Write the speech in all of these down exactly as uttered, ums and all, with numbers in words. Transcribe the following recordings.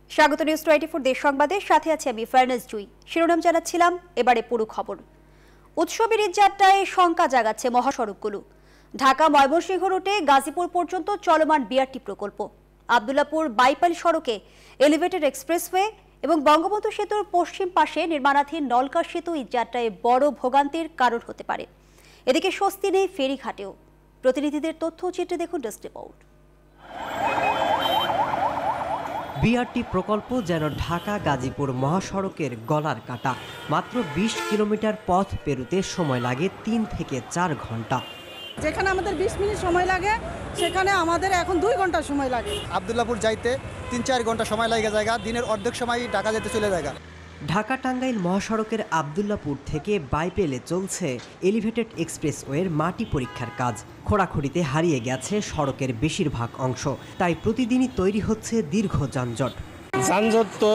স্বাগত news twenty four দেশ সংবাদের সাথে আছে আমি ফার্নাস জুই। শিরোনাম জানাচ্ছিলাম, এবারে পুরো খবর। উৎসবের ঈদযাত্রায় শঙ্কা জাগাচ্ছে মহাসড়কগুলো। ঢাকা ময়মনসিংহ রুটে গাজীপুর পর্যন্ত চলমান বিআরটি প্রকল্প, আবদুল্লাপুর বাইপাল সড়কে এলিভেটেড এক্সপ্রেসওয়ে এবং বঙ্গবন্ধু সেতুর পশ্চিম পাশে নির্মাণাধীন নলকা সেতু ঈদযাত্রায় বড় ভোগান্তির কারণ হতে পারে। এদিকে স্বস্তি নেই ফেরিঘাটেও। প্রতিনিধিদের তথ্য চিত্রে দেখুন ডেস্ক রিপোর্ট। বিআরটি প্রকল্প যেন ঢাকা গাজীপুর মহাসড়কের গলার কাটা। মাত্র বিশ কিলোমিটার পথ পেরুতে সময় লাগে তিন থেকে চার ঘন্টা। যেখানে আমাদের বিশ মিনিট সময় লাগে সেখানে আমাদের এখন দুই ঘন্টা সময় লাগে। আবদুল্লাপুর যাইতে তিন চার ঘন্টা সময় লাগে জায়গা, দিনের অর্ধেক সময় ঢাকা যেতে চলে যায়। ঢাকা টাঙ্গাইল মহাসড়কের আবদুল্লাপুর থেকে বাইপেলে চলছে এলিভেটেড এক্সপ্রেসওয়ের মাটি পরীক্ষার কাজ। খোঁড়াখুড়িতে হারিয়ে গেছে সড়কের বেশিরভাগ অংশ, তাই প্রতিদিনই তৈরি হচ্ছে দীর্ঘ যানজট। যানজট তো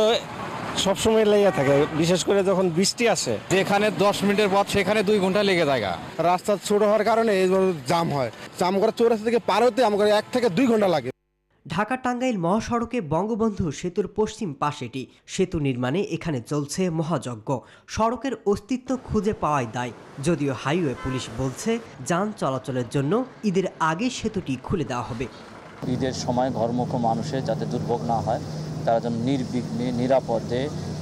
সবসময় লেগে থাকে, বিশেষ করে যখন বৃষ্টি আসে। যেখানে দশ মিনিটের পথ সেখানে দুই ঘন্টা লেগে যায়। রাস্তা ছোট হওয়ার কারণে এইভাবে জাম হয়। জাম করে চৌরাস্তা থেকে পার হতে আমাকে এক থেকে দুই ঘন্টা লাগে। ঢাকা টাঙ্গাইল মহাসড়কে বঙ্গবন্ধু সেতুর পশ্চিম পাশেটি সেতু নির্মাণে এখানে চলছে মহাযজ্ঞ। সড়কের অস্তিত্ব খুঁজে পাওয়াই দায়, যদিও হাইওয়ে পুলিশ বলছে যান চলাচলের জন্য ঈদের আগে সেতুটি খুলে দেওয়া হবে। ঈদের সময় ঘরমুখ মানুষের যাতে দুর্ভোগ না হয়, তারা যেন নির্বিঘ্নে নিরাপদে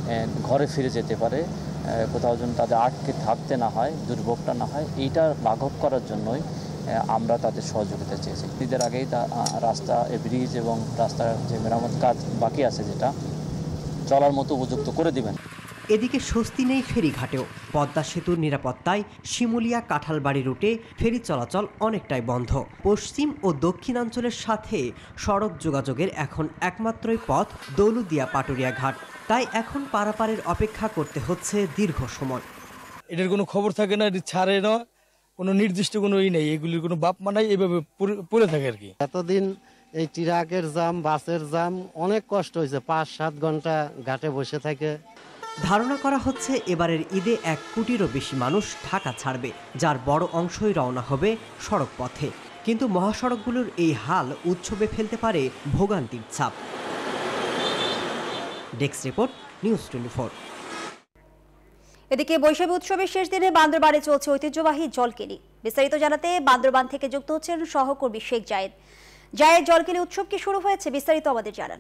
ঘরে ফিরে যেতে পারে, কোথাও যেন তাদের আটকে থাকতে না হয়, দুর্ভোগটা না হয়, এইটা লাঘব করার জন্যই আমরা তাদের সহযোগিতা চেয়েছি। ঈদের আগেই তা রাস্তা ব্রিজ এবং রাস্তার যে মেরামত কাজ বাকি আছে যেটা চলার মতো উপযুক্ত করে দিবেন। এদিকে স্বস্তি নেই ফেরিঘাটেও। পদ্মা সেতুর নিরাপত্তায় শিমুলিয়া কাঁঠালবাড়ি রুটে ফেরি চলাচল অনেকটাই বন্ধ। পশ্চিম ও দক্ষিণাঞ্চলের সাথে সড়ক যোগাযোগের এখন একমাত্রই পথ দৌলুদিয়া পাটুরিয়া ঘাট, তাই এখন পারাপারের অপেক্ষা করতে হচ্ছে দীর্ঘ সময়। এটার কোনো খবর থাকে না, ছাড়ে না, কোনো নির্দিষ্ট কোনো ই নেই, এগুলির কোনো বাপ মানাই, এভাবে পড়ে থাকে আর কি। এতদিন এই ট্রাকের জাম, বাসের জাম, অনেক কষ্ট হয়েছে। পাঁচ সাত ঘন্টা ঘাটে বসে থাকে। ধারণা করা হচ্ছে এবারের ঈদে এক কোটিরও বেশি মানুষ ঢাকা ছাড়বে, যার বড় অংশই রওনা হবে সড়ক পথে। কিন্তু মহাসড়কগুলোর এই হাল উৎসবে ফেলতে পারে ভোগান্তির ছাপ। Desk report, news twenty four. এদিকে বৈশাখী উৎসবের শেষ দিনে বান্দরবানে চলছে ঐতিহ্যবাহী জলকেলি। বিস্তারিত জানাতে বান্দরবান থেকে যুক্ত হচ্ছেন সহকর্মী শেখ জায়েদ। জায়েদ, জলকেলি উৎসব কি শুরু হয়েছে? বিস্তারিত আমাদের জানান।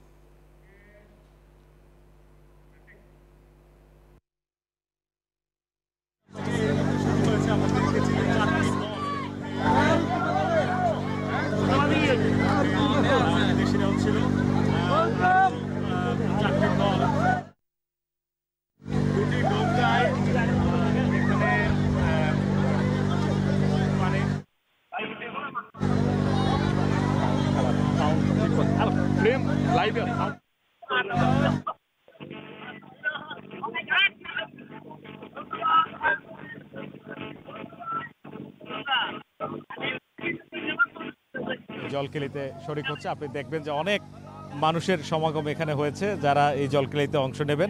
জলকেলিতে শরিক হচ্ছে, আপনি দেখবেন যে অনেক মানুষের সমাগম এখানে হয়েছে যারা এই জলকেলিতে অংশ নেবেন।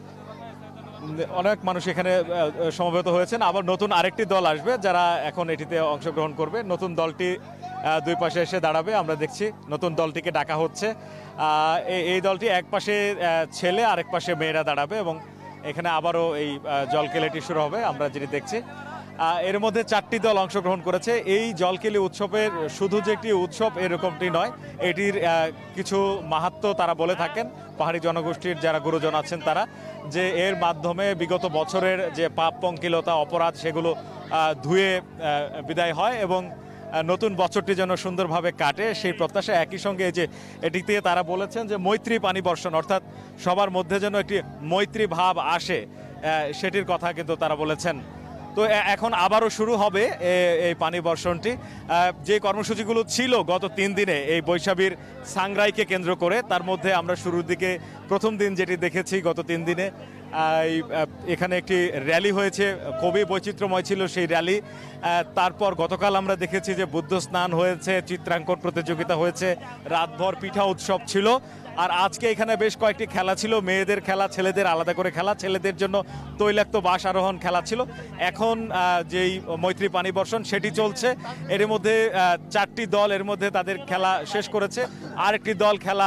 অনেক মানুষ এখানে সমবেত হয়েছেন। আবার নতুন আরেকটি দল আসবে যারা এখন এটিতে অংশগ্রহণ করবে। নতুন দলটি দুই পাশে এসে দাঁড়াবে। আমরা দেখছি নতুন দলটিকে ডাকা হচ্ছে। এই দলটি এক পাশে ছেলে, আরেক পাশে মেয়েরা দাঁড়াবে এবং এখানে আবারও এই জলকেলিটি শুরু হবে। আমরা যেটি দেখছি এর মধ্যে চারটি দল অংশগ্রহণ করেছে। এই জলকেলি উৎসবের শুধু যে একটি উৎসব এরকমটি নয়, এটির কিছু মাহাত্ম্য তারা বলে থাকেন, পাহাড়ি জনগোষ্ঠীর যারা গুরুজন আছেন তারা, যে এর মাধ্যমে বিগত বছরের যে পাপ পঙ্কিলতা, অপরাধ সেগুলো ধুয়ে বিদায় হয় এবং নতুন বছরটি যেন সুন্দরভাবে কাটে সেই প্রত্যাশা। একই সঙ্গে যে এটিতে তারা বলেছেন যে মৈত্রী পানি বর্ষণ, অর্থাৎ সবার মধ্যে যেন একটি মৈত্রী ভাব আসে, সেটির কথা কিন্তু তারা বলেছেন। তো এখন আবারও শুরু হবে এই পানি বর্ষণটি। যে কর্মসূচিগুলো ছিল গত তিন দিনে এই বৈশাখীর সাংগ্রাইকে কেন্দ্র করে, তার মধ্যে আমরা শুরুর দিকে প্রথম দিন যেটি দেখেছি গত তিন দিনে এখানে একটি র্যালি হয়েছে, খুবই বৈচিত্র্যময় ছিল সেই র্যালি। তারপর গতকাল আমরা দেখেছি যে বুদ্ধ স্নান হয়েছে, চিত্রাঙ্কন প্রতিযোগিতা হয়েছে, রাতভর পিঠা উৎসব ছিল। আর আজকে এখানে বেশ কয়েকটি খেলা ছিল, মেয়েদের খেলা, ছেলেদের আলাদা করে খেলা, ছেলেদের জন্য তৈলাক্ত বাস আরোহণ খেলা ছিল। এখন যেই মৈত্রী পানি বর্ষণ সেটি চলছে। এর মধ্যে চারটি দল এর মধ্যে তাদের খেলা শেষ করেছে, আরেকটি দল খেলা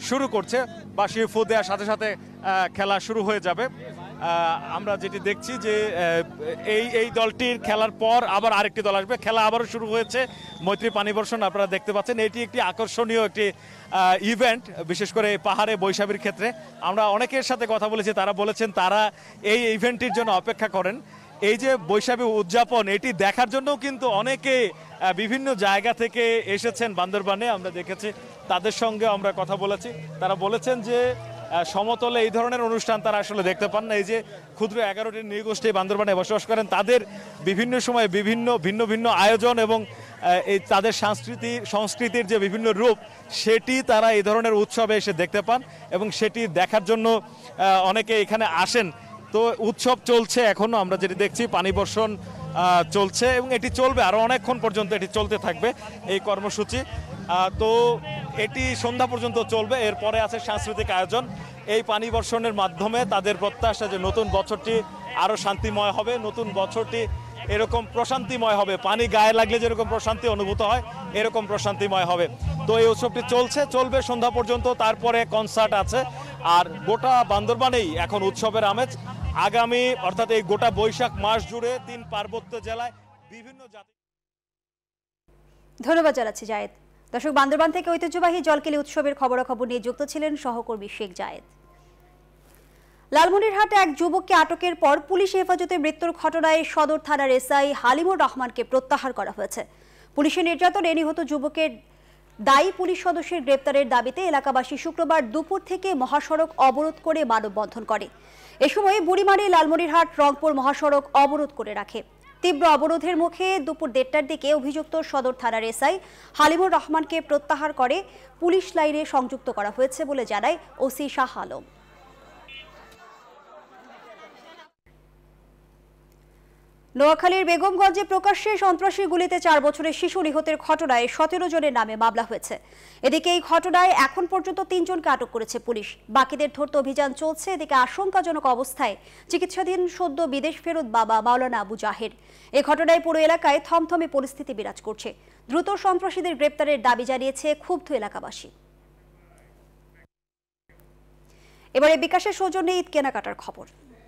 শুরু করছে। বাঁশি ফু দেওয়ার সাথে সাথে খেলা শুরু হয়ে যাবে। আমরা যেটি দেখছি যে এই এই দলটির খেলার পর আবার আরেকটি দল আসবে। খেলা আবারও শুরু হয়েছে। মৈত্রী পানি বর্ষণ আপনারা দেখতে পাচ্ছেন। এটি একটি আকর্ষণীয় একটি ইভেন্ট, বিশেষ করে পাহাড়ে বৈশাখীর ক্ষেত্রে। আমরা অনেকের সাথে কথা বলেছি, তারা বলেছেন তারা এই ইভেন্টটির জন্য অপেক্ষা করেন। এই যে বৈশাখী উদযাপন, এটি দেখার জন্য কিন্তু অনেকে বিভিন্ন জায়গা থেকে এসেছেন বান্দরবানে। আমরা দেখেছি, তাদের সঙ্গে আমরা কথা বলেছি। তারা বলেছেন যে সমতলে এই ধরনের অনুষ্ঠান তারা আসলে দেখতে পান না। এই যে ক্ষুদ্র এগারোটি নৃগোষ্ঠী বান্দরবানে বসবাস করেন, তাদের বিভিন্ন সময় বিভিন্ন ভিন্ন ভিন্ন আয়োজন এবং এই তাদের সংস্কৃতি সংস্কৃতির যে বিভিন্ন রূপ, সেটি তারা এই ধরনের উৎসবে এসে দেখতে পান এবং সেটি দেখার জন্য অনেকে এখানে আসেন। তো উৎসব চলছে এখনো, আমরা যেটি দেখছি পানি বর্ষণ চলছে এবং এটি চলবে আরো অনেকক্ষণ পর্যন্ত, এটি চলতে থাকবে এই কর্মসূচি। তো এটি সন্ধ্যা পর্যন্ত চলবে। এরপরে আছে সাংস্কৃতিক আয়োজন। এই পানি বর্ষণের মাধ্যমে তাদের প্রত্যাশা যে নতুন বছরটি আরো শান্তিময় হবে, নতুন বছরটি এরকম প্রশান্তিময় হবে। পানি গায়ে লাগলে যেরকম প্রশান্তি অনুভূত হয়, এরকম প্রশান্তিময় হবে। তো এই উৎসবটি চলছে, চলবে সন্ধ্যা পর্যন্ত। তারপরে কনসার্ট আছে। আর গোটা বান্দরবানেই এখন উৎসবের আমেজ। আগামী অর্থাৎ এই গোটা বৈশাখ মাস জুড়ে তিন পার্বত্য জেলায় বিভিন্ন জাতি। ধন্যবাদ জানাচ্ছি জায়েদ। দর্শক, বান্দরবান থেকে ঐতিহ্যবাহী জলকেলি উৎসবের খবরাখবর নিয়ে যুক্ত ছিলেন সহকর্মী শেখ জায়েদ। লালমনিরহাটে এক যুবককে আটকের পর পুলিশ হেফাজতে মৃত্যুর ঘটনায় সদর থানার এসআই হালিমুর রহমানকে প্রত্যাহার করা হয়েছে। পুলিশের নির্যাতনে নিহত যুবকের দায়ী পুলিশ সদস্যের গ্রেপ্তারের দাবিতে এলাকাবাসী শুক্রবার দুপুর থেকে মহাসড়ক অবরোধ করে মানববন্ধন করে। এ সময় বুড়িমারি লালমনিরহাট রংপুর মহাসড়ক অবরোধ করে রাখে। তীব্র অবরোধের মুখে দুপুর দেড়টার দিকে অভিযুক্ত সদর থানার এসআই হালিমুর রহমানকে প্রত্যাহার করে পুলিশ লাইনে সংযুক্ত করা হয়েছে বলে জানায় ওসি শাহ আলম। নোয়াখালীর বেগমগঞ্জে প্রকাশ্যে সন্ত্রাসী গুলিতে চার বছরের শিশু নিহতের ঘটনায় সতেরো জনের নামে মামলা হয়েছে। এদিকে এই ঘটনায় এখন পর্যন্ত তিনজনকে আটক করেছে পুলিশ। বাকিদের ধরতে অভিযান চলছে। এদিকে আশঙ্কাজনক অবস্থায় চিকিৎসাধীন সদ্য বিদেশ ফেরত বাবা মাওলানা আবু জাহের। এ ঘটনায় পুরো এলাকায় থমথমে পরিস্থিতি বিরাজ করছে। দ্রুত সন্ত্রাসীদের গ্রেপ্তারের দাবি জানিয়েছে ক্ষুব্ধ এলাকাবাসী। এবারে বিকাশের সৌজন্যে ঈদ কেনাকাটার খবর।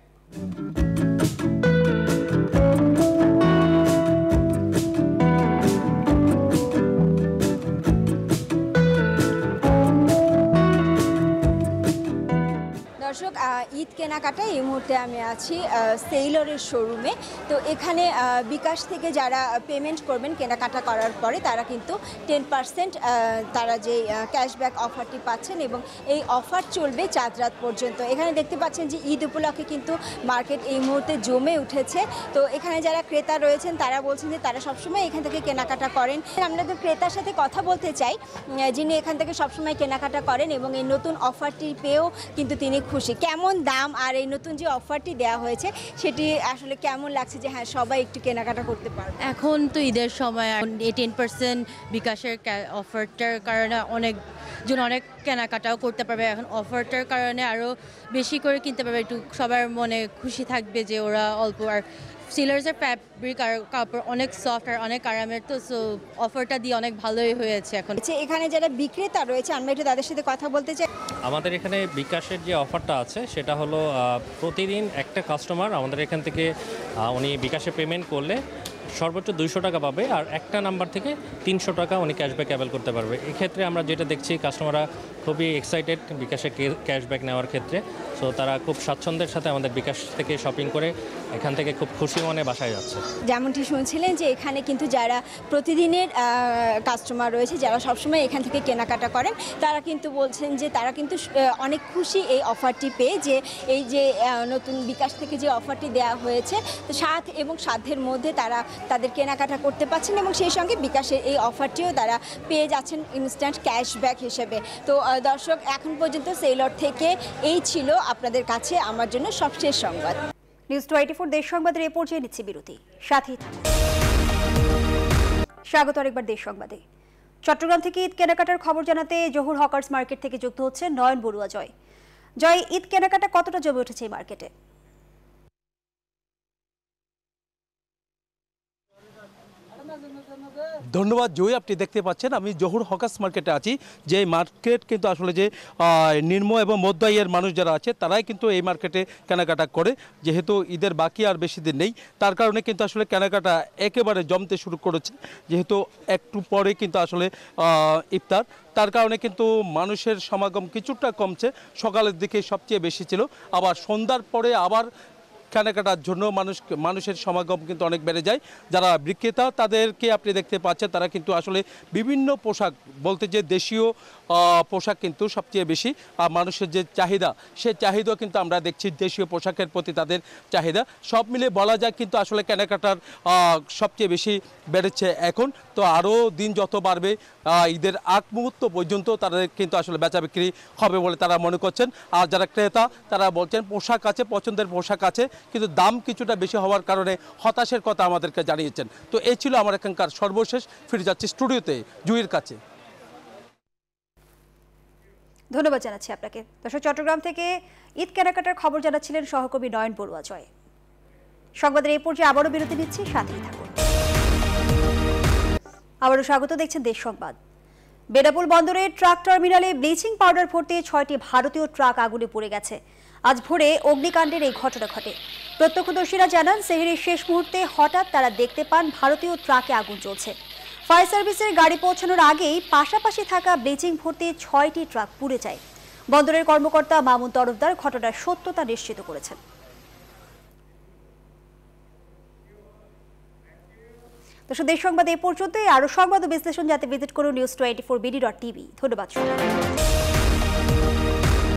দর্শক, ঈদ কেনাকাটা এই মুহূর্তে আমি আছি সেইলরের শোরুমে। তো এখানে বিকাশ থেকে যারা পেমেন্ট করবেন কেনাকাটা করার পরে, তারা কিন্তু টেন পার্সেন্ট তারা যে ক্যাশব্যাক অফারটি পাচ্ছেন এবং এই অফার চলবে চাঁদ রাত পর্যন্ত। এখানে দেখতে পাচ্ছেন যে ঈদ উপলক্ষে কিন্তু মার্কেট এই মুহূর্তে জমে উঠেছে। তো এখানে যারা ক্রেতা রয়েছেন তারা বলছেন যে তারা সবসময় এখান থেকে কেনাকাটা করেন। আমরা তো ক্রেতার সাথে কথা বলতে চাই, যিনি এখান থেকে সবসময় কেনাকাটা করেন এবং এই নতুন অফারটি পেয়েও কিন্তু তিনি খুশি। কেমন দাম আর এই নতুন যে অফারটি দেওয়া হয়েছে সেটি আসলে কেমন লাগছে যে হ্যাঁ সবাই একটু কেনাকাটা করতে পারবে? এখন তো ঈদের সময় এই টেন পার্সেন্ট বিকাশের অফারটার কারণে অনেকজন অনেক কেনাকাটাও করতে পারবে। এখন অফারটার কারণে আরও বেশি করে কিনতে পারবে, একটু সবার মনে খুশি থাকবে যে ওরা অল্প। আর সিলার্সের ফ্যাব্রিক আর কাপড় অনেক সফট আর অনেক আরামের, তো সো অফারটা দিয়ে অনেক ভালোই হয়েছে। এখন এখানে যারা বিক্রেতা রয়েছে আমরা একটু তাদের সাথে কথা বলতে চাই। আমাদের এখানে বিকাশের যে অফারটা আছে সেটা হলো প্রতিদিন একটা কাস্টমার আমাদের এখান থেকে উনি বিকাশে পেমেন্ট করলে সর্বোচ্চ দুইশো টাকা পাবে, আর একটা নাম্বার থেকে তিনশো টাকা উনি ক্যাশব্যাক অ্যাভেল করতে পারবে। এক্ষেত্রে আমরা যেটা দেখছি কাস্টমাররা খুবই এক্সাইটেড বিকাশে ক্যাশব্যাক নেওয়ার ক্ষেত্রে। সো তারা খুব স্বাচ্ছন্দ্যের সাথে আমাদের বিকাশ থেকে শপিং করে এখান থেকে খুব খুশি মনে বাসায় যাচ্ছে। যেমনটি শুনছিলেন যে এখানে কিন্তু যারা প্রতিদিনের কাস্টমার রয়েছে, যারা সবসময় এখান থেকে কেনাকাটা করেন, তারা কিন্তু বলছেন যে তারা কিন্তু অনেক খুশি এই অফারটি পেয়ে, যে এই যে নতুন বিকাশ থেকে যে অফারটি দেওয়া হয়েছে তো সাত এবং সাধ্যের মধ্যে তারা তাদের কেনাকাটা করতে পারছেন এবং সেই সঙ্গে বিকাশের এই অফারটিও তারা পেয়ে যাচ্ছেন ইনস্ট্যান্ট ক্যাশব্যাক হিসেবে। তো দর্শক, এখন পর্যন্ত সেইলর থেকে এই ছিল আপনাদের কাছে আমার জন্য সবশেষ সংবাদ। নিউজ টোয়েন্টি ফোর দেশ সংবাদের এ পর্যায়ে নিচ্ছি বিরতি, সাথেই থাকুন। স্বাগত আরেকবার দেশ সংবাদে। চট্টগ্রাম থেকে ঈদ কেনাকাটার খবর জানাতে জহুর হকার্স মার্কেট থেকে যুক্ত হচ্ছে নয়ন বড়ুয়া। জয় জয় ঈদ কেনাকাটা কতটা জমে উঠেছে এই মার্কেটে? ধন্যবাদ জয়ী। আপনি দেখতে পাচ্ছেন আমি জহুর হকার্স মার্কেটে আছি, যে মার্কেট কিন্তু আসলে যে নিম্ন এবং মধ্য আয়ের মানুষ যারা আছে তারাই কিন্তু এই মার্কেটে কেনাকাটা করে। যেহেতু ঈদের বাকি আর বেশি দিন নেই, তার কারণে কিন্তু আসলে কেনাকাটা একেবারে জমতে শুরু করেছে। যেহেতু একটু পরে কিন্তু আসলে ইফতার, তার কারণে কিন্তু মানুষের সমাগম কিছুটা কমছে। সকালের দিকে সবচেয়ে বেশি ছিল, আবার সন্ধ্যার পরে আবার কেনাকাটার জন্য মানুষ মানুষের সমাগম কিন্তু অনেক বেড়ে যায়। যারা বিক্রেতা তাদেরকে আপনি দেখতে পাচ্ছেন, তারা কিন্তু আসলে বিভিন্ন পোশাক বলতে যে দেশীয় পোশাক কিন্তু সবচেয়ে বেশি মানুষের যে চাহিদা, সে চাহিদা কিন্তু আমরা দেখছি দেশীয় পোশাকের প্রতি তাদের চাহিদা। সব মিলে বলা যায় কিন্তু আসলে কেনাকাটার সবচেয়ে বেশি বেড়েছে এখন। তো আরও দিন যত বাড়বে ঈদের আগ মুহূর্ত পর্যন্ত তাদের কিন্তু আসলে বেচা বিক্রি হবে বলে তারা মনে করছেন। আর যারা ক্রেতা তারা বলছেন পোশাক আছে, পছন্দের পোশাক আছে, কিন্তু দাম কিছুটা বেশি হওয়ার কারণে হতাশের কথা আমাদেরকে জানিয়েছেন। তো এই ছিল আমার এখানকার সর্বশেষ। ফিরে যাচ্ছি স্টুডিওতে জুইয়ের কাছে। ধন্যবাদ জানাচ্ছি আপনাকে। দর্শক, চট্টগ্রাম থেকে ঈদ কেনাকাটার খবর জানাচ্ছিলেন সহকর্মী নয়ন বড়ুয়া জয়। সংবাদের এই পর্যায়ে আবারও বিরতি নিচ্ছি, সাথেই থাকুন। আবারও স্বাগত, দেখছেন দেশ সংবাদ। বেনাপোল বন্দরের ট্রাক টার্মিনালে ব্লিচিং পাউডার ভর্তি ছয়টি ভারতীয় ট্রাক আগুনে পুড়ে গেছে। আজ ভোরে অগ্নিকাণ্ডের এই ঘটনা ঘটে। প্রত্যক্ষদর্শীরা জানান, সেহরির শেষ মুহূর্তে হঠাৎ তারা দেখতে পান ভারতীয় ট্রাকে আগুন জ্বলছে। ফায়ার সার্ভিসের গাড়ি পৌঁছানোর আগেই পাশাপাশি থাকা ব্লিচিং ভর্তি ছয়টি ট্রাক পুড়ে যায়। বন্দরের কর্মকর্তা মামুন তরফদার ঘটনার সত্যতা নিশ্চিত করেছেন। দর্শক, দেশ সংবাদ এ পর্যন্তই। আরও সংবাদ ও বিশ্লেষণ জানতে ভিজিট করুন news twenty four BD dot TV. ধন্যবাদ।